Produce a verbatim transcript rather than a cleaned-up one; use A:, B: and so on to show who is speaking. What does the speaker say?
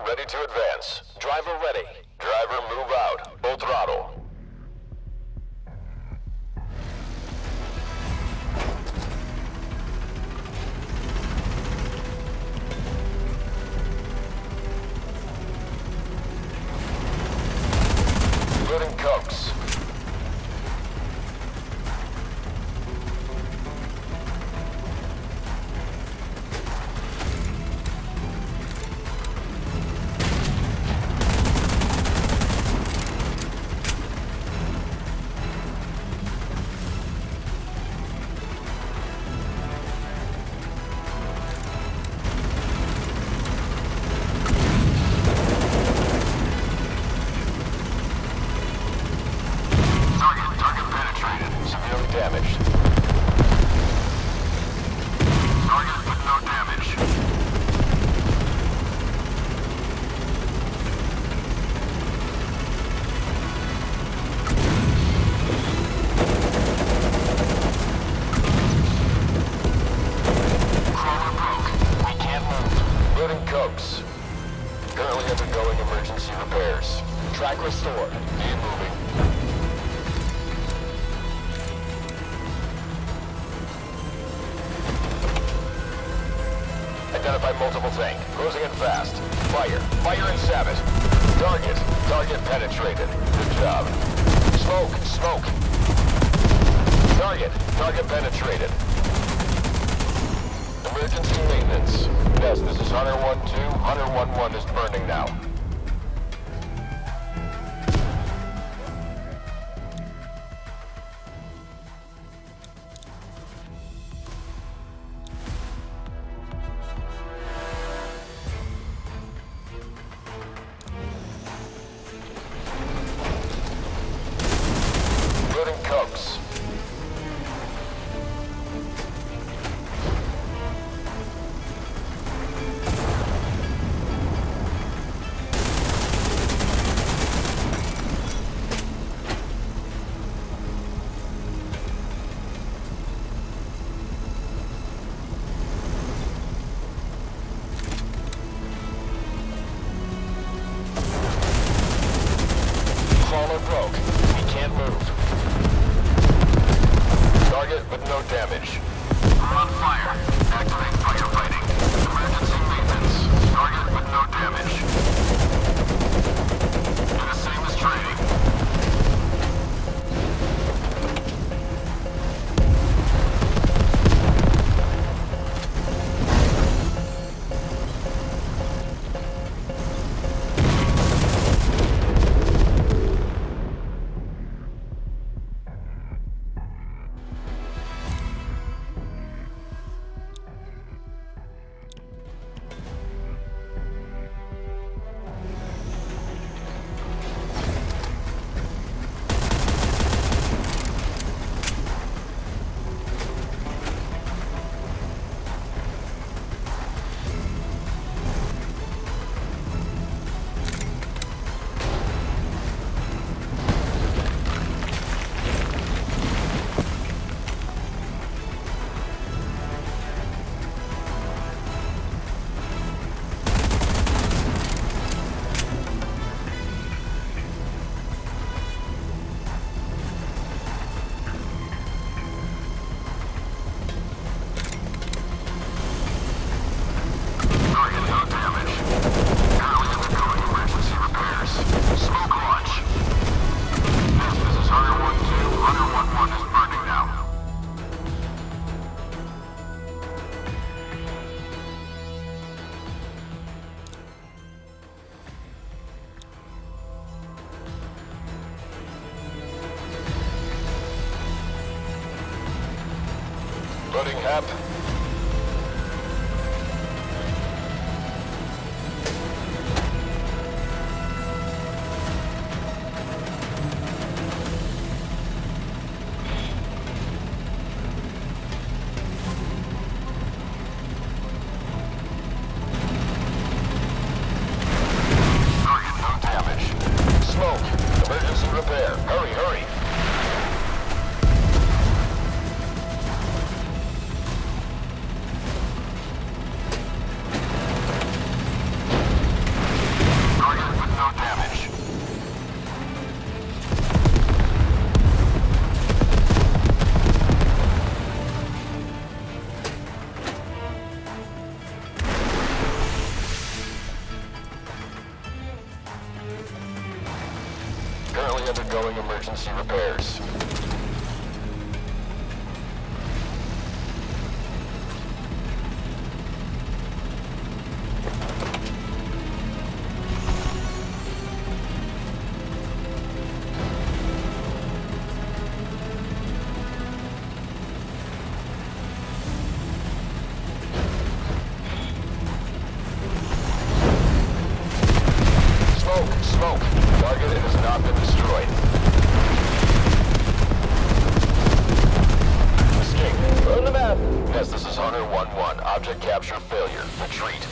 A: ready to advance. Driver ready. Driver move out. Full throttle. Loading cokes. Currently undergoing emergency repairs. Track restored. Keep moving. Identify multiple tank. Closing in fast. Fire. Fire and Sabbath. Target. Target penetrated. Good job. Smoke. Smoke. Target. Target penetrated. Emergency maintenance. Yes, this is Hunter one two. Hunter one one is burning now. Loading cokes. Crawler broke. He can't move. Target with no damage. We're on fire. Activate firefighting. Emergency maintenance. Target with no damage. Do the same as training. Loading Hap. Target, no damage. Smoke. Emergency repair. Hurry, hurry. undergoing emergency repairs. Smoke. Target has not been destroyed. Escape. On the map. Yes, this is Hunter one one. Object capture failure. Retreat.